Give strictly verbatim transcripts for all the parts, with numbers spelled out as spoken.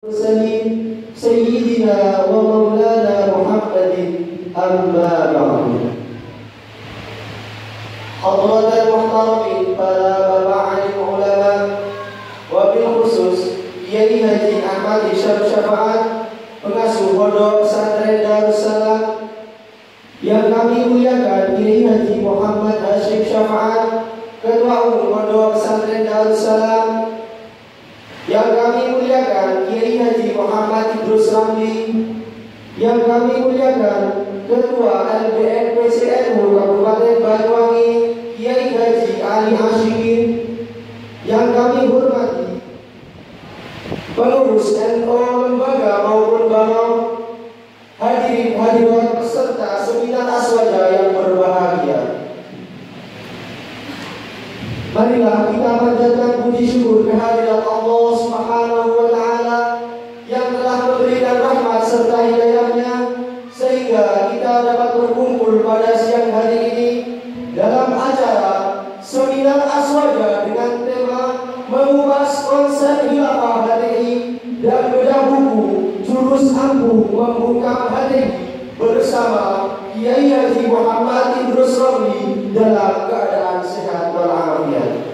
المرسلين سيدنا ومولانا محمد أما بعد. حضرة المحترمين para bapak alim ulama, wabil khusus Kiai Haji Ahmad Isyam Syafaat, pengasuh Pondok Pesantren Darussalam, yang kami muliakan Kiai Haji Muhammad Hashim Syafaat, Ketua Umum Pondok Pesantren Darussalam, yang kami muliakan Kiai Haji Muhammad Idrus Ramli, yang kami muliakan Ketua L B M P C N U Kabupaten Banyuwangi Kiai Haji Ali Ashikin, yang kami hormati pengurus N U lembaga maupun bank, hadirin hadirat peserta seminar Aswaja yang berbahagia. Marilah kita panjatkan puji syukur kehadirat Allah Subhanahu wa Ta'ala yang telah memberikan rahmat serta hidayahnya sehingga kita dapat berkumpul pada siang hari ini dalam acara seminar Aswaja dengan tema mengupas konsep khilafah H T I dan bedah buku jurus ampuh membungkam H T I bersama Kiai Haji Muhammad Idrus Ramli dalam keadaan sehat walafiat.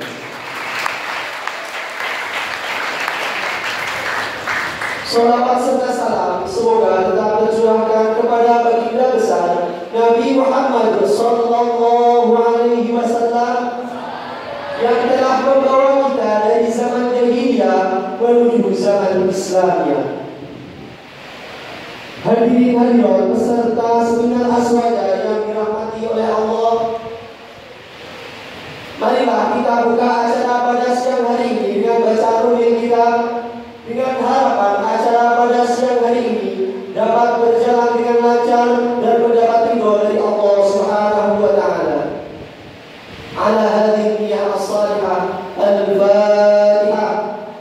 Salawat serta salam semoga tetap tercurahkan kepada baginda besar Nabi Muhammad Sallallahu Alaihi Wasallam yang telah membawa kita dari zaman jahiliyah menuju zaman Islamnya. Hadirin hadirat peserta seminar Aswaja yang dirahmati oleh Allah, marilah kita buka acara pada siang hari ini dengan baca nuril kitab, dengan harapan acara pada siang hari ini dapat berjalan dengan lancar dan mendapat ridho dari Allah Subhanahu wa Ta'ala. Ala hadhihi niyyah as-salihah al-Fatihah.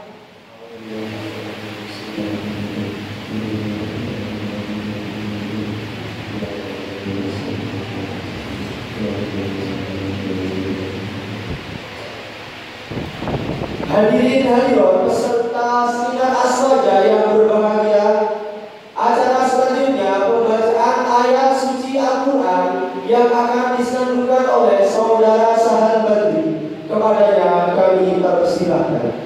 Hadirin hadirat peserta seminar Aswaja yang berbahagia, acara selanjutnya pembacaan ayat suci Al-Quran yang akan disenandungkan oleh saudara Sahal Badri. Kepadanya kami persilahkan.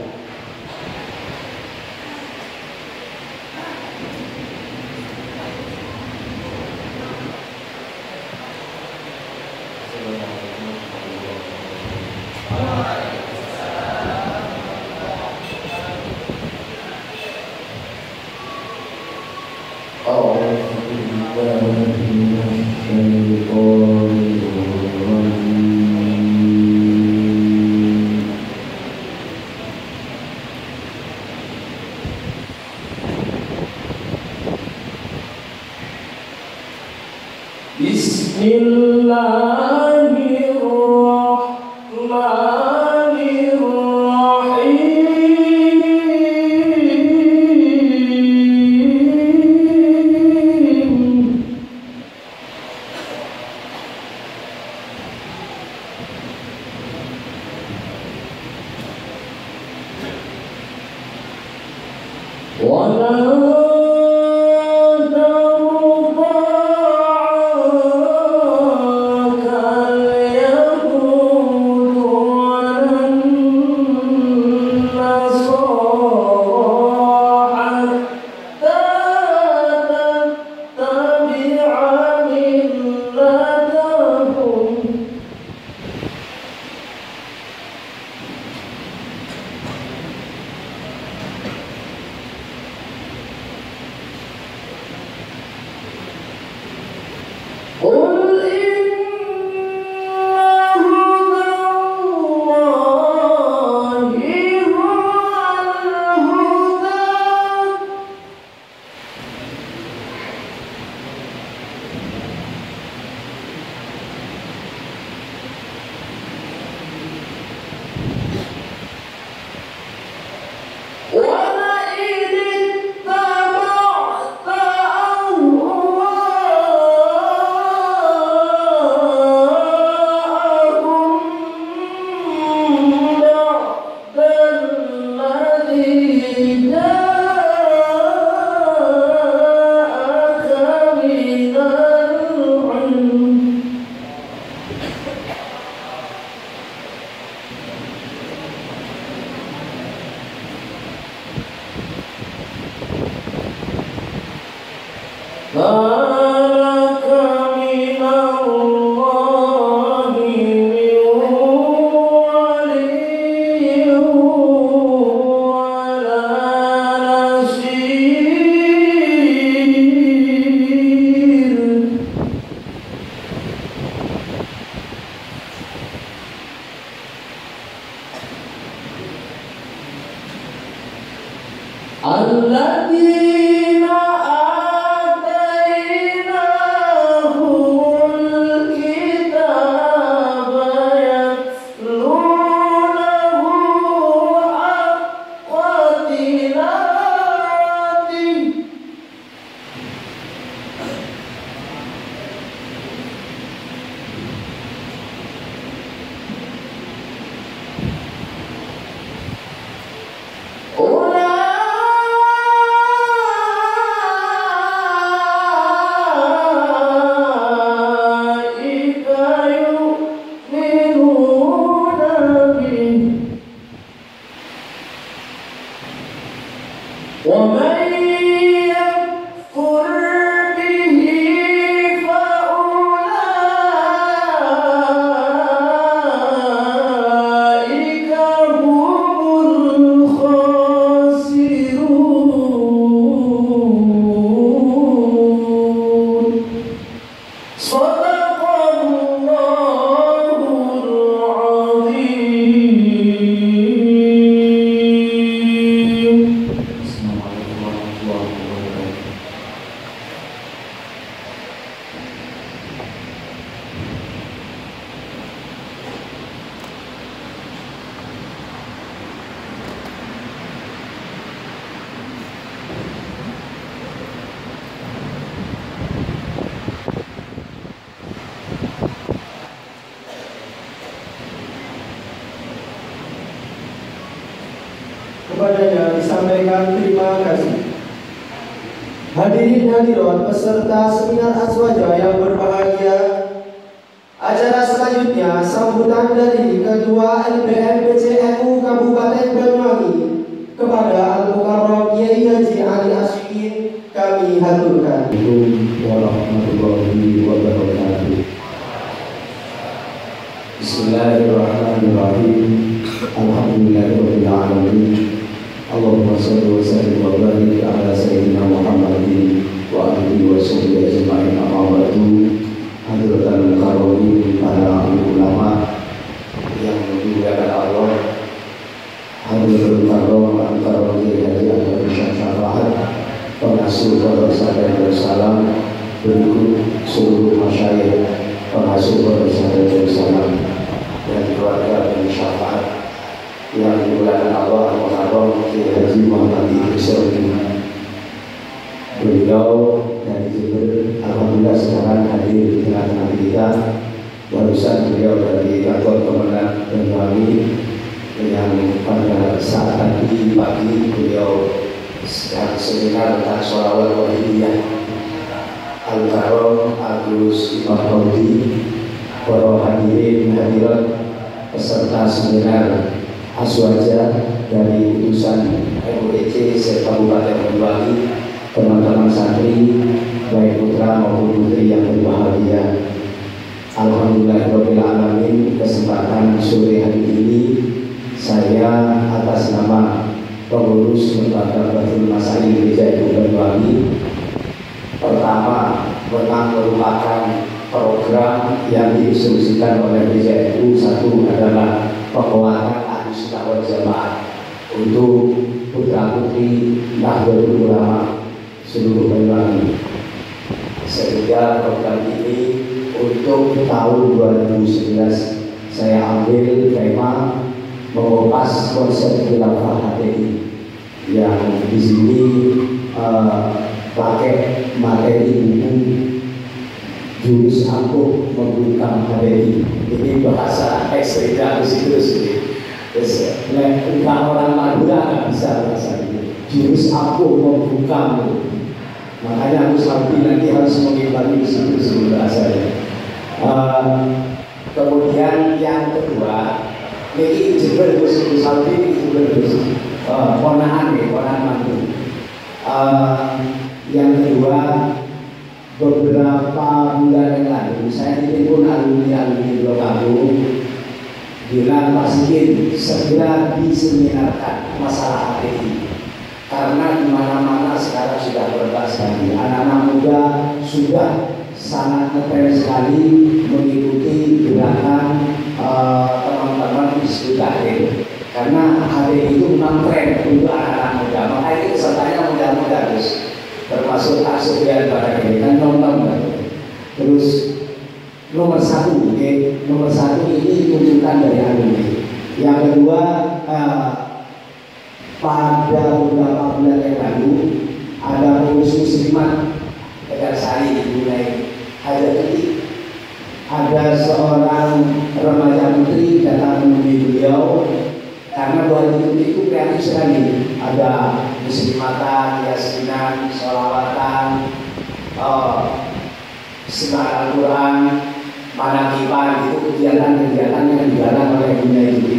alladzina atainahumul kitaba yatlunahu haqqa tilawatihi kepadanya disampaikan terima kasih. Hadirin hadirat peserta seminar Azwaja yang berbahagia, acara selanjutnya sambutan dari Ketua L B M P C N U Kabupaten Banyuwangi kepada Al-Mukarram Kiai Haji Ali Asyikin kami haturkan. Assalamualaikum warahmatullahi wabarakatuh. Bismillahirrahmanirrahim. Alhamdulillahirabbil alamin. Allahumma shalli wa sallim wa barik ala sayyidina Muhammadin wa alihi wa sahbihi ajma'in. Amma ba'du. Hadratul karomin, para ulama yang dimuliakan Allah, hadratul karom antara Kiai Haji Ahmad Syafaat, pengasuh Pondok Pesantren Darussalam, berikut seluruh masyayikh pengasuh Pondok Pesantren Darussalam dan keluarga dan syafaat yang dimuliakan Allah, Muharram Kiai Haji Muhammad Idris Syarif. Beliau dari Jember, alhamdulillah sekarang hadir di tengah-tengah kita. Barusan beliau dari kantor Kemenang Banyuwangi, yang pada saat tadi pagi beliau sedang seminar tentang sholawat wahidiyah. Al-Karom Agus Imam Qaudi, para hadirin hadirat peserta seminar Azwaja dari utusan M U E C se-Kabupaten Banyuwangi, teman-teman santri baik putra maupun putri yang berbahagia. Alhamdulillahirabbil alamin, kesempatan sore hari ini saya atas nama pengurus Lembaga Batul Masail Gereja I P U Banyuwangi pertama memang merupakan program yang diinstruksikan oleh Gereja I P U. Satu adalah penguatan Ahlussunnah wal Jamaah untuk putra putri Nahdlatul Ulama seluruh Banyuwangi, sehingga program ini untuk tahun dua ribu sembilan belas saya ambil tema mengupas konsep khilafah H T I, yang di sini uh, pakai materi buku jurus ampuh membungkam H T I. Ini bahasa ekstrim terus terus bukan orang Madura nggak bisa bahasa ini. Jurus ampuh membungkam, makanya aku sampai nanti harus mengimbangi di situ sebelum bahasanya. Uh, kemudian yang kedua, ini Jember Gus Salvi, ini Jember Gus uh, ponaan nih, ponaan mantu. Uh, yang kedua, beberapa bulan yang lalu saya ditelepon alumni-alumni Blok Agung bilang Pak Sigit segera diseminarkan masalah H T I, karena di mana-mana sekarang sudah berubah sekali, anak-anak muda sudah sangat ngetren sekali mengikuti gerakan teman-teman uh, Hizbut Tahrir, karena H T I itu memang tren untuk anak-anak muda. Makanya pesertanya muda kita terus termasuk Pak Sufyan Barakini kan nonton kan. Terus nomor satu, okay? nomor satu ini tuntutan dari alumni. Yang kedua, uh, pada beberapa bulan yang lalu ada pengurus muslimat Tegalsari dimulai hajat ketik. Ada seorang remaja putri datang menemui beliau karena buat itu kreatif sekali. Ada muslimatan, yasinan, sholawatan, oh, sebar Al-Quran, manakipan, itu kegiatan-kegiatan yang dijalankan oleh dunia ini.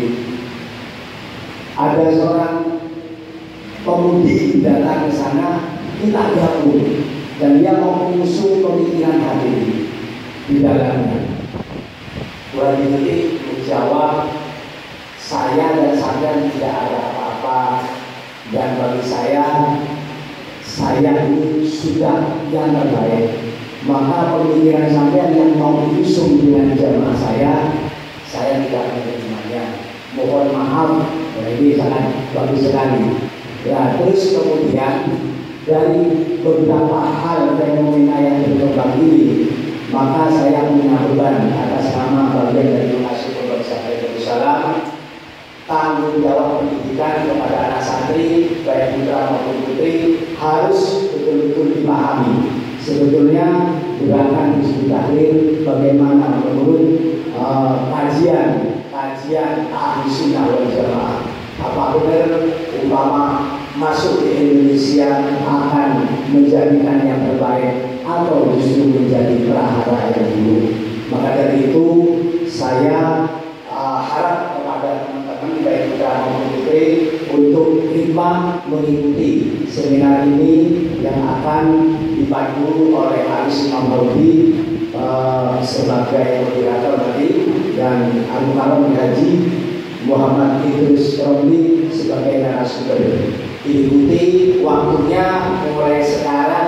Ada seorang pemudi datang ke sana, kita gabung, dan dia mau mengusung pemikiran hati di dalamnya. Buat ini menjawab, saya dan saya tidak ada apa-apa, dan bagi saya, saya ini sudah yang terbaik. Maka pemikiran sampean yang mau diusung dengan jamaah saya, saya tidak menerimanya. Mohon maaf, ya ini sangat bagus sekali. Ya, terus kemudian dari beberapa hal fenomena yang berkembang ini, maka saya punya beban atas nama bagian dari Masjid Pondok Pesantren Darussalam, tanggung jawab pendidikan kepada anak santri baik putra maupun putri harus betul-betul dipahami. Sebetulnya gerakan Hizbut Tahrir bagaimana menurut uh, kajian kajian Ahli Sunnah wal Jamaah, apa benar umpama masuk di Indonesia akan menjadikan yang terbaik atau justru menjadi prahara yang buruk. Maka dari itu saya uh, harap kepada teman-teman baik putra maupun putri untuk hikmah mengikuti seminar ini yang akan dipandu oleh Aris Mambaudi uh, sebagai moderator tadi, dan Al-Mukarram Haji Muhammad Idris Romli sebagai narasumber. Diikuti waktunya mulai sekarang.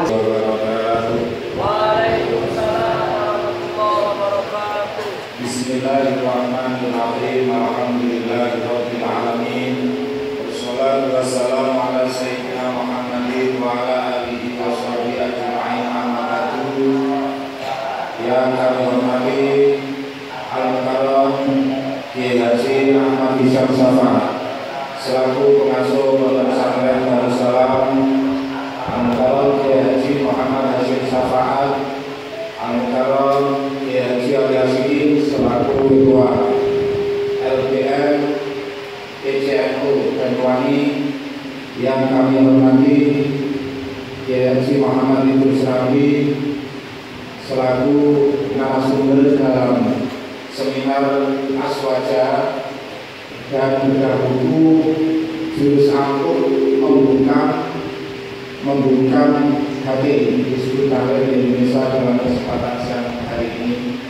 Waalaikumsalam warahmatullahi wabarakatuh. Bismillahirrahmanirrahim. Alhamdulillahirabbil alamin. Wassalatu wassalamu ala sayyidina Muhammadin wa ala alihi washabihi ajma'in. Amma ba'du. Yang kami hormati Al-Mukarram Kiai Haji Ahmad Hisham Syafaat selaku pengasuh Pondok Pesantren Darussalam, Al-Mukarram Kiai Haji Muhammad Hashim Syafaat, Al-Mukarram Kiai Haji Al-Yasiri selaku Ketua L P M P C N U Banyuwangi, yang kami hormati Kiai Haji Muhammad Idris Ramli selaku narasumber dalam seminar Aswaja dan bedah buku jurus ampuh membuka membuka hati Hizbut Tahrir Indonesia dalam kesempatan siang hari ini.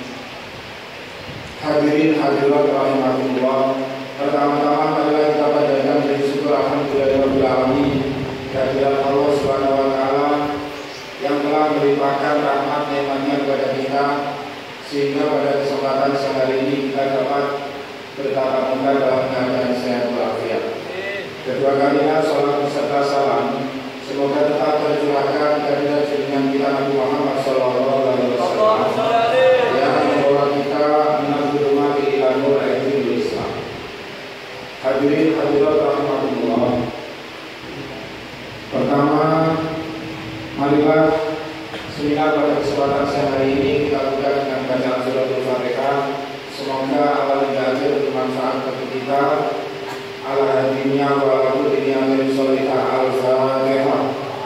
Hadirin hadirat rahimakumullah, pertama-tama marilah kita panjatkan puji syukur alhamdulillahirabbil alamin kehadirat Allah Subhanahu wa taala yang telah melimpahkan rahmat nikmatnya kepada kita, sehingga pada kesempatan siang hari ini kita dapat bertatap muka dalam keadaan sehat walafiat. Kedua kalinya salam beserta salam semoga tetap tercurahkan kepada junjungan kita Nabi Muhammad Sallallahu Alaihi Wasallam yang membawa kita menuju rumah ila nur al-Islam. Hadirin hadirat rahimakumullah. Pertama, marilah seminar pada kesempatan siang hari ini kita buka dengan bacaan surat Al-Fatihah. Semoga awal hingga akhir bermanfaat bagi kita. Ala hadinya wa ala kulli niyatin sholihah. Al-Fatihah.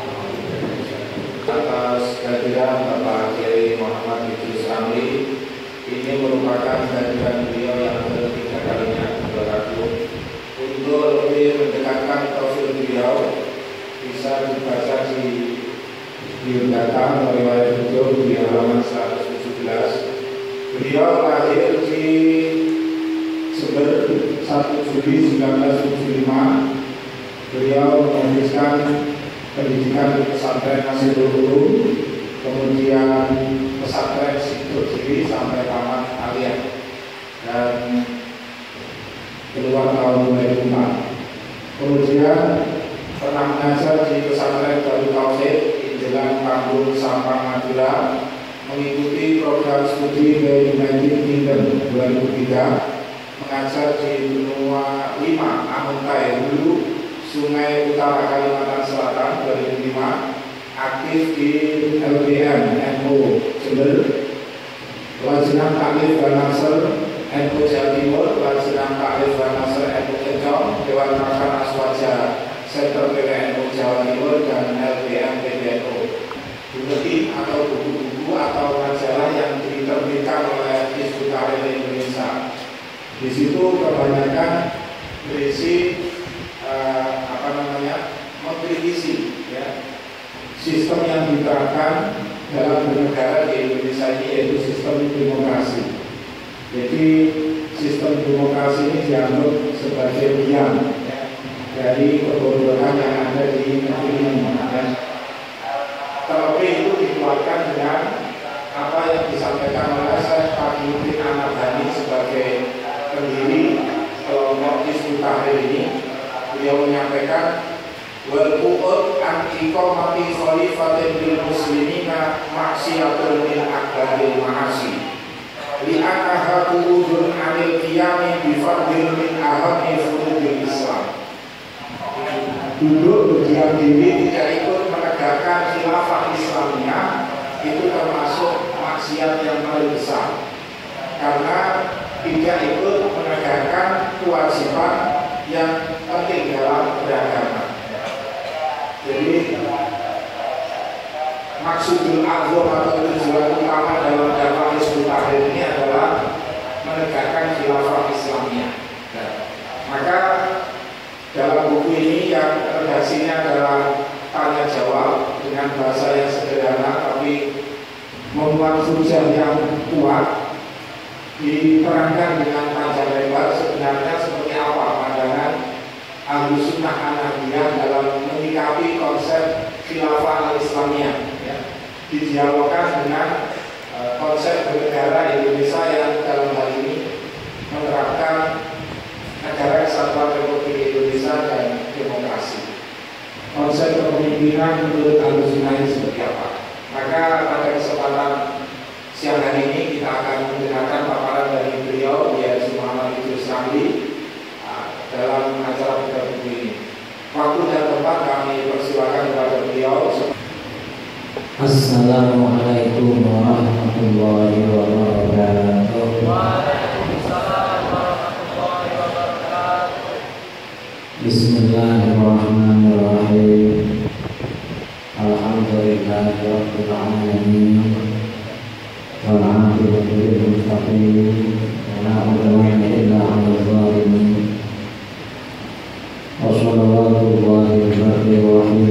Atas kehadiran Bapak Kiai Muhammad Idris Ramli, ini merupakan kehadiran beliau yang ketiga kalinya berlaku. Untuk lebih mendekatkan profil beliau, bisa dibaca di biodata riwayat hidup di halaman seratus tujuh belas. Beliau lahir di Jember satu Juli seribu sembilan ratus tujuh puluh lima. Beliau melanjutkan pendidikan di pesantren Nasirul Ulum, kemudian pesantren Sidur Diri sampai tamat Aliyah, dan keluar tahun dua ribu empat. Kemudian pernah mengajar di pesantren Darut Tauhid Injelan Panggung Sampang Madura, mengikuti program studi dari United Kingdom dua ribu tiga, mengajar di Benua lima Amuntai Hulu, Sungai Utara Kalimantan Selatan dua ribu lima, aktif di L B M N U Jember, Lajenan Taklif Banasel N U Jawa Timur, Lajenan Taklif Banasel N U Kencong, Dewan Pakar Aswaja Center P W N U Jawa Timur, dan L B M P B N U. Buletin atau buku-buku atau majalah yang diterbitkan oleh Hizbut Tahrir Indonesia. Di situ kebanyakan berisi uh, apa namanya mengkritisi ya, sistem yang diterapkan dalam bernegara di Indonesia ini, yaitu sistem demokrasi. Jadi sistem demokrasi ini dianggap sebagai biang ya, dari kebobrokan yang ada di negeri ini. Terlebih itu dikeluarkan dengan apa yang disampaikan oleh Syekh Taqiyuddin An-Nabhani sebagai pendiri kelompok Hizbut Tahrir ini. Beliau menyampaikan wal qu'ud an iqamati khalifatin lil muslimina maksiatun min akbaril ma'asi li annaha qudun 'anil qiyami bi fardhin min ahammi furudil Islam. Duduk berdiam diri tidak ikut menegakkan khilafah Islamnya itu termasuk maksiat yang paling besar, karena tidak ikut menegakkan kewajiban yang penting dalam beragama. Jadi maksudul azam atau tujuan utama dalam dakwah Hizbut Tahrir ini adalah menegakkan khilafah Islamiyah. Nah, maka dalam buku ini yang redaksinya adalah tanya jawab dengan bahasa yang sederhana tapi memuat hujah yang kuat, diterangkan dengan panjang lebar sebenarnya seperti apa pandangan Ahlus Sunnah An-Nahdiyah dalam menyikapi konsep khilafah al-Islamiyah ya. Didialogkan dengan uh, konsep bernegara Indonesia yang dalam hal ini menerapkan negara kesatuan Republik Indonesia dan demokrasi. Konsep kepemimpinan menurut Ahlus Sunnah ini seperti apa? Maka pada kesempatan siang hari ini kita akan mendengarkan paparan dari beliau, yaitu Muhammad Idrus Ramli, dalam acara pada buku ini. Waktu dan tempat kami persilakan kepada beliau. Assalamualaikum warahmatullahi wabarakatuh. Waalaikumsalam warahmatullahi wabarakatuh. Bismillahirrahmanirrahim. Alhamdulillahirabbil alamin. Wal 'aqibatu lil muttaqin. Wa la 'udwana illa 'alal zalimin. Wassallallahu alaihi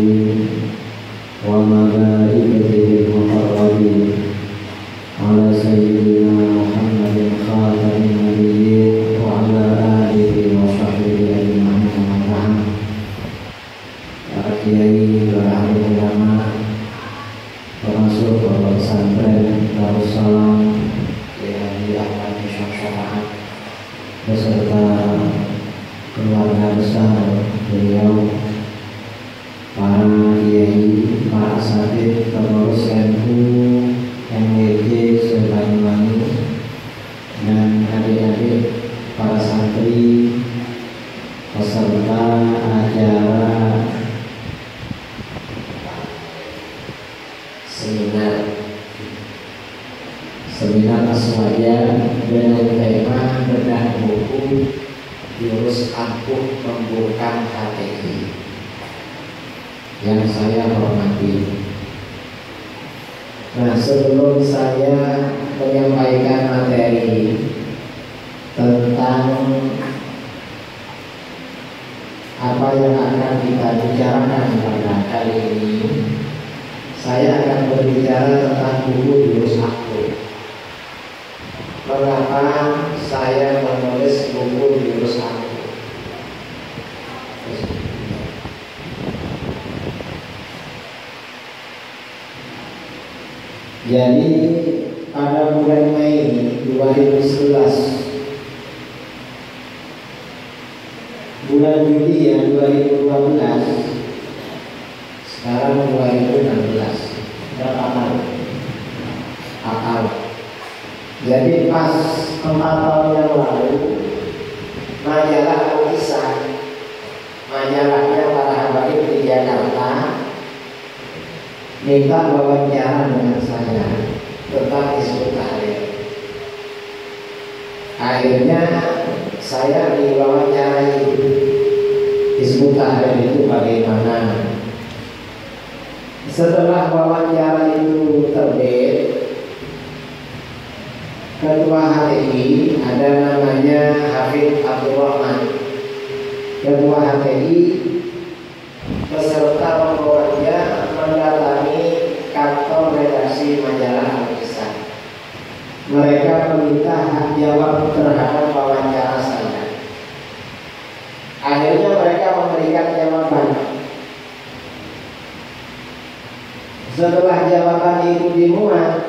wa malaikatihi al-muqarrabin ala sayyidina Muhammadin khatamin nabiyyin wa ala alihi wa sahbihi ajma'in. Para kiai, para ahli ulama, termasuk Bapak Pesantren Darussalam Kiai Ahmad Hisham Syafaat beserta keluarga besar beliau, para kiai, para asatidz, pengurus N U, M W J se-Banyuwangi, dan adik-adik para santri peserta acara seminar seminar Aswaja dengan tema bedah buku Jurus Ampuh Membuka Hati yang saya hormati. Nah, sebelum saya menyampaikan materi tentang apa yang akan kita bicarakan pada kali ini, saya akan berbicara tentang buku Jurus Ampuh. Mengapa saya menulis buku Jurus Ampuh? Jadi pada bulan Mei dua ribu sebelas, bulan Juli ya dua ribu dua belas, sekarang dua ribu enam belas, berapa tahun? empat tahun. Jadi pas empat tahun yang lalu, majalah Al-Kisah, majalahnya para habaib di Jakarta, minta wawancara dengan saya tentang Hizbut Tahrir. Akhirnya saya diwawancarai Hizbut Tahrir itu bagaimana. Setelah wawancara itu terbit, Ketua H T I ada namanya Hafid Abdurrahman, Ketua H T I beserta pengurusnya mendatangi kantor redaksi majalah Al-Kisah. Mereka meminta hak jawab terhadap wawancara saya. Akhirnya mereka memberikan jawaban. Setelah jawaban itu dimuat,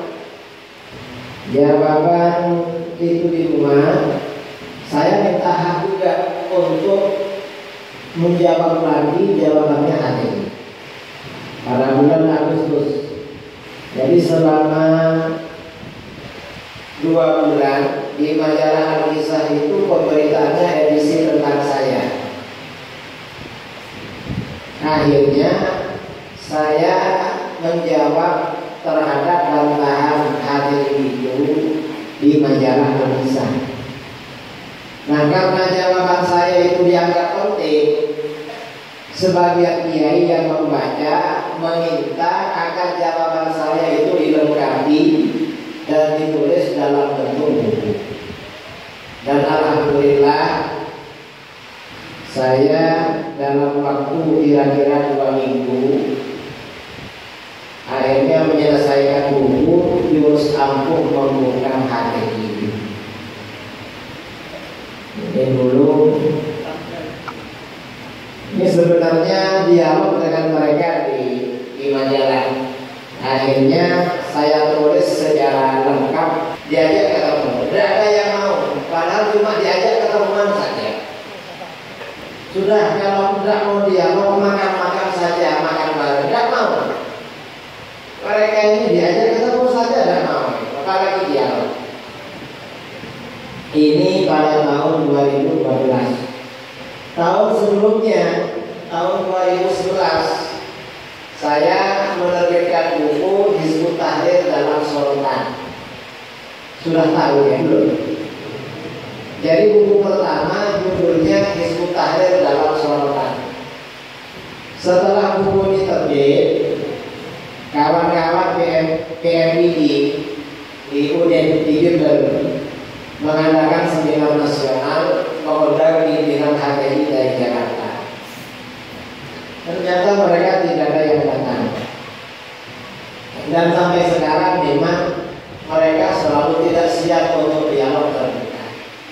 jawaban itu dimuat, saya minta hak juga untuk menjawab lagi jawabannya H T I pada bulan Agustus. Jadi selama dua bulan di majalah Al-Kisah itu pemberitaannya edisi tentang saya. Akhirnya saya menjawab terhadap bantahan H T I itu di majalah Al-Kisah. Nah, karena jawaban saya itu dianggap penting, sebagian kiai yang membaca meminta agar jawaban saya itu dilengkapi dan ditulis dalam bentuk buku. Dan alhamdulillah saya dalam waktu kira-kira dua minggu akhirnya menyelesaikan buku Jurus Ampuh Membungkam H T I. Ini dulu. Ini sebenarnya dialog dengan mereka di, di majalah. Akhirnya saya tulis secara lengkap, diajak ketemu. Tidak ada yang mau, padahal cuma diajak ketemuan saja. Sudah, kalau tidak mau dialog, makan-makan saja, makan bareng, tidak mau. Mereka ini diajak ketemu saja, tidak mau. Apalagi dialog. Ini pada tahun dua ribu dua belas. Tahun sebelumnya, tahun dua ribu sebelas, saya menerbitkan buku Hizbut Tahrir dalam Sorotan. Sudah tahu ya belum? Jadi buku pertama judulnya Hizbut Tahrir dalam Sorotan. Setelah buku ini terbit, kawan-kawan P M I D di U D N di Jember mengadakan seminar nasional mengundang pimpinan H T I dari Jakarta. Ternyata mereka tidak ada yang datang. Dan sampai sekarang memang mereka selalu tidak siap untuk dialog terbuka.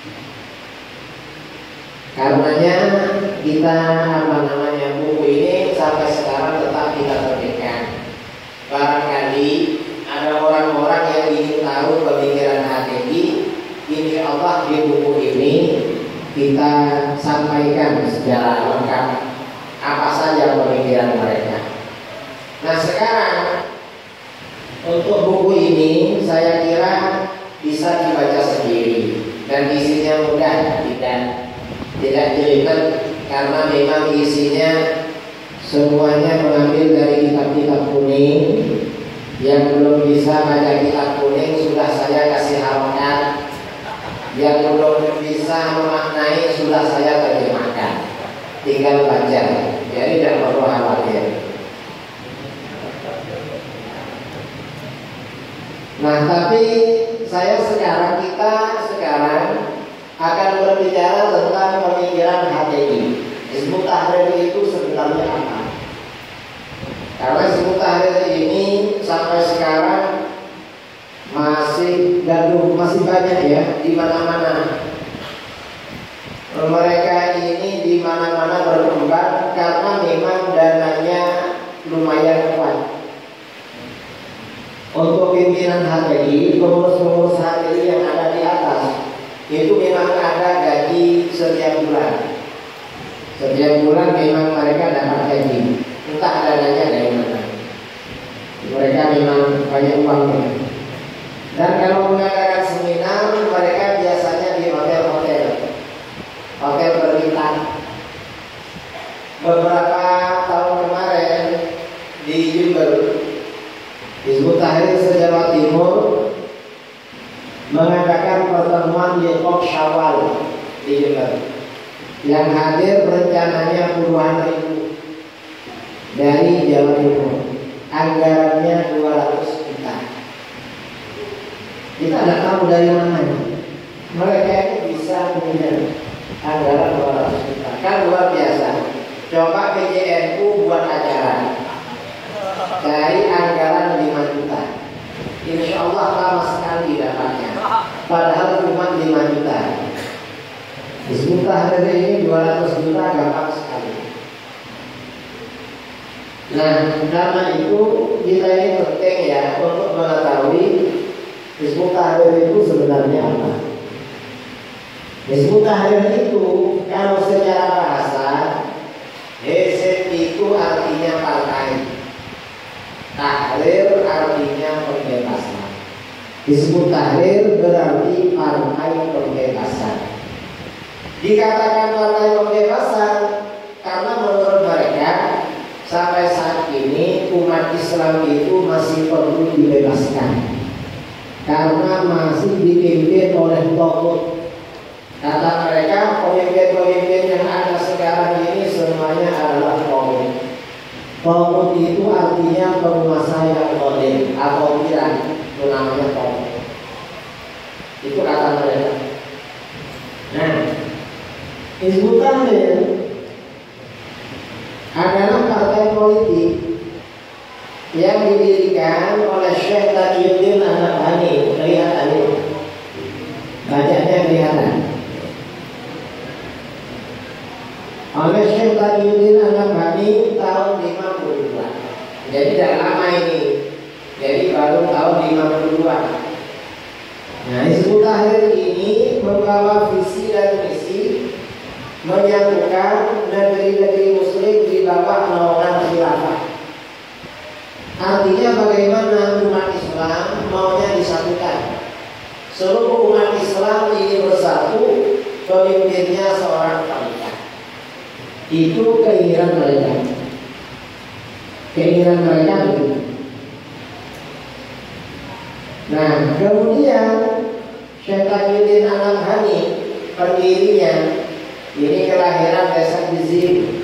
Karenanya kita apa namanya buku ini sampai sekarang tetap kita terbitkan. Barangkali ada orang-orang yang ingin tahu pemikiran H T I, insya Allah di buku ini kita sampaikan secara lengkap apa saja pemikiran mereka. Nah sekarang untuk buku ini saya kira bisa dibaca sendiri dan isinya mudah, tidak tidak jelimet karena memang isinya semuanya mengambil dari kitab-kitab kuning. Yang belum bisa baca kitab kuning sudah saya kasih harokat. Yang belum bisa memaknai sudah saya terjemahkan, tinggal baca, jadi tidak perlu khawatir. Nah tapi saya sekarang kita sekarang akan berbicara tentang pemikiran H T I. Hizbut Tahrir itu sebenarnya apa? Karena Hizbut Tahrir ini sampai sekarang masih gaduh, masih banyak ya di mana-mana. Mereka ini di mana-mana berkembang karena memang dananya lumayan kuat. Untuk pimpinan H T I, pengurus-pengurus H T I yang ada di atas itu memang ada gaji setiap bulan. Setiap bulan memang mereka dapat gaji. Entah dananya dari mana. mereka memang banyak uangnya. Dan kalau mengadakan seminar, mereka biasanya di hotel-hotel, hotel berbintang. Beberapa tahun kemarin di Jember, Hizbut Tahrir se-Jawa Timur mengadakan pertemuan di Kok Syawal di Jember, yang hadir rencananya puluhan ribu dari Jawa Timur. Anggarannya dua ratus juta. Kita tidak tahu dari mana mereka ini bisa punya anggaran dua ratus juta. Kan luar biasa. Coba P J N U buat acara dari anggaran lima juta, insya Allah lama sekali dapatnya. Padahal cuma lima juta. Hizbut Tahrir ini dua ratus juta gampang sekali. Nah, karena itu kita ini penting ya untuk mengetahui Hizbut Tahrir itu sebenarnya apa. Hizbut Tahrir itu kalau secara bahasa, Hizb itu artinya partai, Tahrir artinya pembebasan. Hizbut Tahrir berarti partai pembebasan. Dikatakan partai pembebasan karena menurut mereka sampai saat ini umat Islam itu masih perlu dibebaskan karena masih dipimpin oleh togut. Kata mereka, pemimpin-pemimpin yang ada sekarang ini semuanya adalah togut. Togut itu artinya penguasa yang zalim atau tiran, itu namanya togut. Itu kata mereka. Nah, Hizbut Tahrir adalah partai politik yang didirikan oleh Syekh Taqiyuddin An-Nabhani. Kelihatan ini, bacanya kelihatan. Oleh Syekh Taqiyuddin An-Nabhani tahun lima puluh dua. Jadi tidak lama ini. Jadi baru tahun lima puluh dua. Nah, Hizbut Tahrir ini membawa visi dan misi menyatukan negeri-negeri muslim di bawah naungan khilafah. Artinya bagaimana umat Islam maunya disatukan. Seluruh umat Islam ini bersatu, pemimpinnya seorang khalifah. Itu keinginan mereka. Keinginan mereka begitu. Nah, kemudian Syekh Taqiyuddin An-Nabhani, pendirinya, ini kelahiran desa Bizim,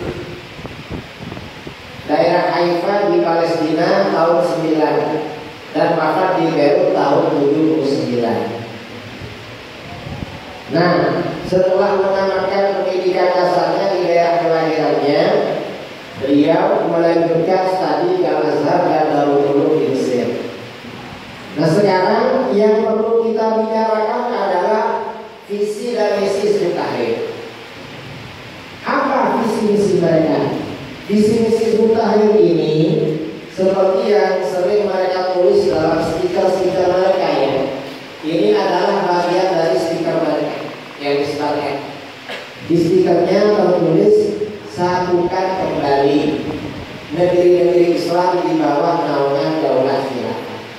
daerah Haifa di Palestina tahun sembilan dan wafat di Beirut tahun tujuh puluh sembilan. Nah, setelah menamatkan pendidikan dasarnya di daerah kelahirannya, beliau melanjutkan studi di Al-Azhar dan Darul Ulum di Mesir. Nah, sekarang yang perlu kita bicarakan adalah visi dan misi Hizbut Tahrir. Apa visi misi mereka? Visi misi Hizbut Tahrir ini seperti yang sering mereka tulis dalam stiker-stiker mereka ya. Ini adalah bagian dari stiker mereka yang disebarkan. Di stikernya tertulis satukan kembali negeri-negeri Islam di bawah naungan daulah khilafah.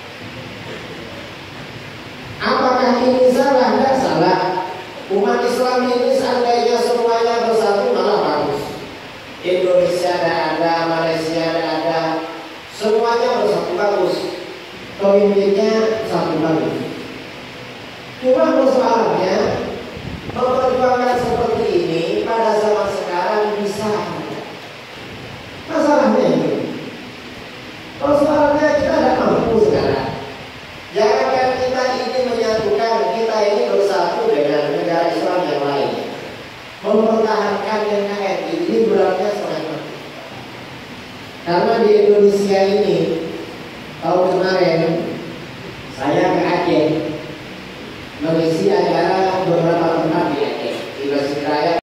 Apakah ini salah? Tidak salah. Umat Islam ini seandainya semuanya bersatu malah bagus. Indonesia ada, Malaysia ada, semuanya bersatu bagus. Pemimpinnya satu bagus. Cuma persoalannya memperjuangkan seperti ini pada zaman sekarang bisa. Masalahnya itu. Persoalannya kita tidak mampu sekarang. Jangankan kita ini menyatukan, kita ini bersatu dengan negara Islam yang lain, mempertahankan N K R I ini beratnya sangat penting. Karena di Indonesia ini tahun kemarin